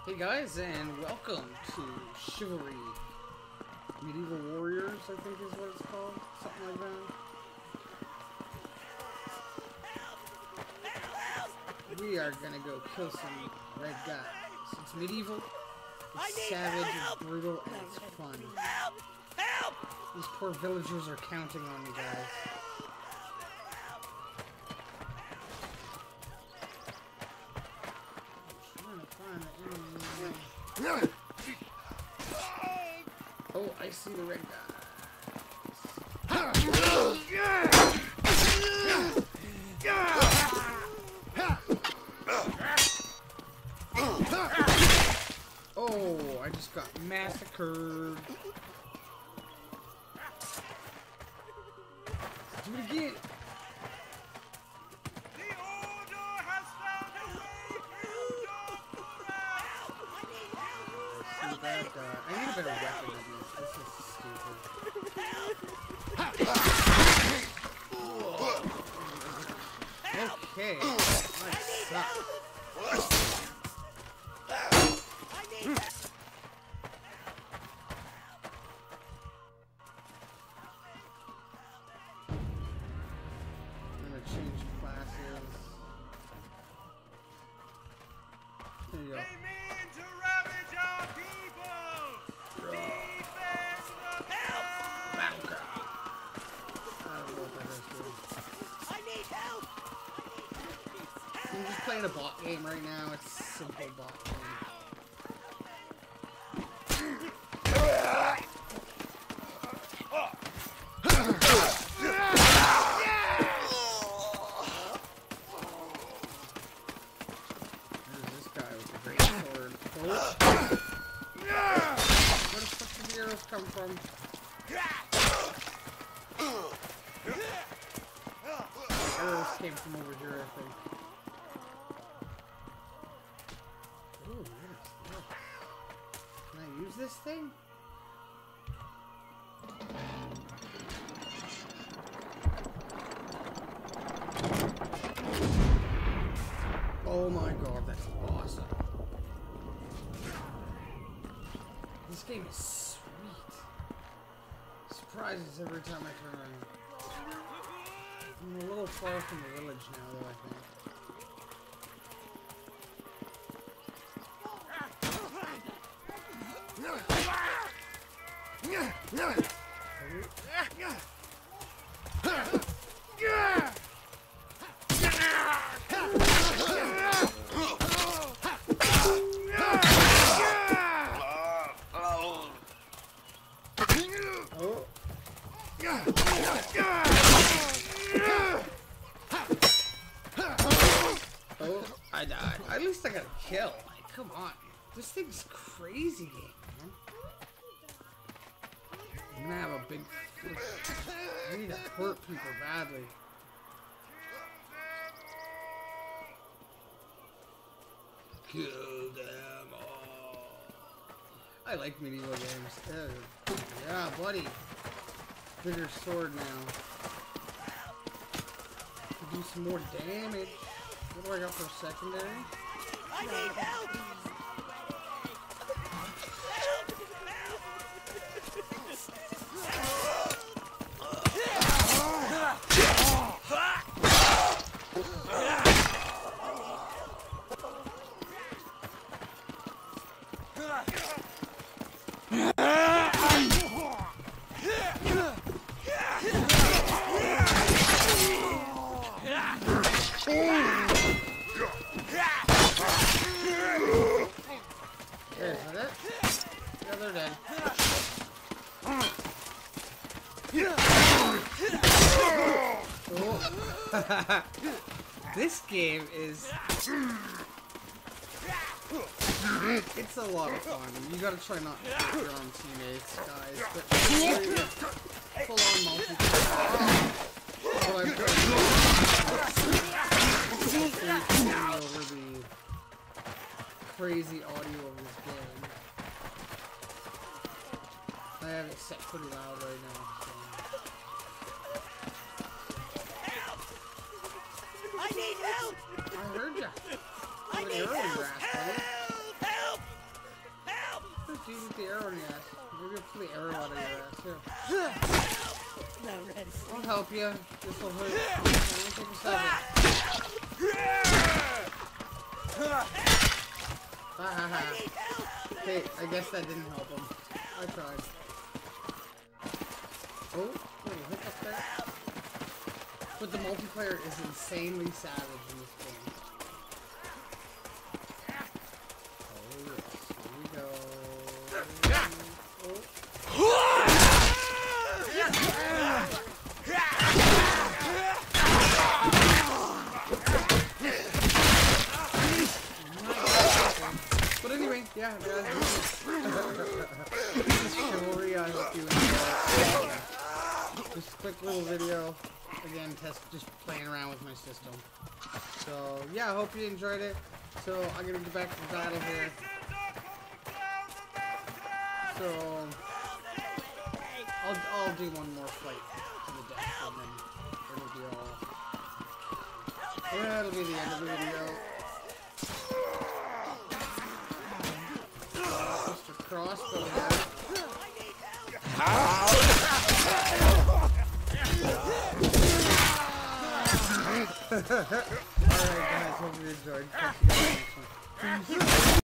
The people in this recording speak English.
Hey guys, and welcome to Chivalry. Medieval Warriors, I think is what it's called. Something like that. We are gonna go kill some red guys. It's medieval, it's savage, it's brutal, and it's fun. These poor villagers are counting on you guys. Oh, I see the red guy. Oh, I just got massacred. Do it again. I need a better weapon than this. This is stupid. Okay. Nice. I'm gonna change classes. There you go. I'm just playing a bot game right now. It's a simple bot game. There's this guy with a great sword. Oh. Where the fuck did the arrows come from? Arrows came from over here, I think. Ooh, what is this? Can I use this thing? Oh my god, that's awesome. This game is sweet. Surprises every time I turn around. I'm a little far from the village now, though, I think. Oh, I died. At least I got a kill. Like, come on. This thing's crazy game, man. I'm gonna have a big... I need to hurt people badly. Kill them all. I like medieval games. Yeah, buddy. Bigger sword now. Do some more damage. What do I got for secondary? I need help! Is that it? Yeah, they're dead. Oh. This game is... It's a lot of fun. You gotta try not to hit your own teammates, guys. But full-on multiplayer. What I'm doing over the crazy audio of this game. I have it set pretty loud right now. So. I need help! I heard ya. I need help! Help! I'll help you. This will hurt. Take a second. Okay, I guess that didn't help him. I tried. Oh, wait, a hiccup there? But the multiplayer is insanely savage in this game. Oh, yes. Here we go. But anyway, yeah, guys, this is Chivalry. I hope you enjoyed it. Just a quick little video. Again, just playing around with my system. So, yeah, I hope you enjoyed it. So, I'm gonna get back to the battle here. So, I'll do one more fight to the death, and then it'll be all. That'll be the end of the video. Mr. Crossbow here. Alright guys, hope you enjoyed. Catch you guys next one. Peace.